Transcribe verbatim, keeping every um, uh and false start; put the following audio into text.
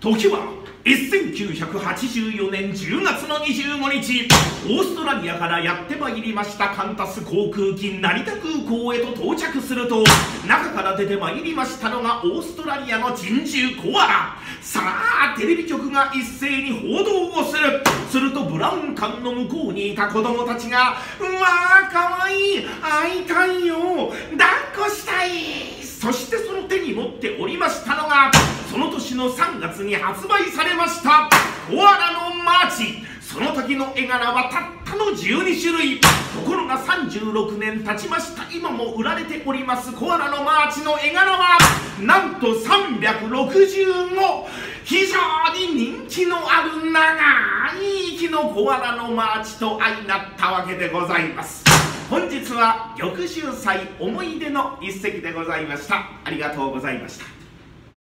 時はせんきゅうひゃくはちじゅうよねんじゅうがつのにじゅうごにち、オーストラリアからやってまいりましたカンタス航空機成田空港へと到着すると、中から出てまいりましたのがオーストラリアの珍獣コアラ。さあテレビ局が一斉に報道をする。するとブラウン管の向こうにいた子供たちが「うわーかわいい、会いたいよ、抱っこしたい」。そしてその手に持っておりましたのが、その年のさんがつに発売されましたコアラのマーチ。その時の絵柄はたったのじゅうにしゅるい。ところがさんじゅうろくねん経ちました今も売られておりますコアラのマーチの絵柄はなんとさんびゃくろくじゅうご。非常に人気のある長い息のコアラのマーチと相なったわけでございます。本日は玉秀祭思い出の一席でございました。ありがとうございました。